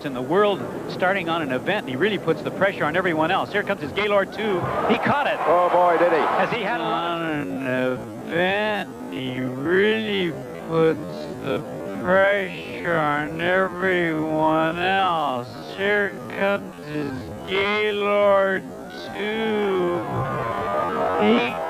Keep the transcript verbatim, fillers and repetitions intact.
fastest in the world starting on an event. He really puts the pressure on everyone else. Here comes his Gaylord two. He caught it. Oh boy, did he. As he had on an event, he really puts the pressure on everyone else. Here comes his Gaylord two. He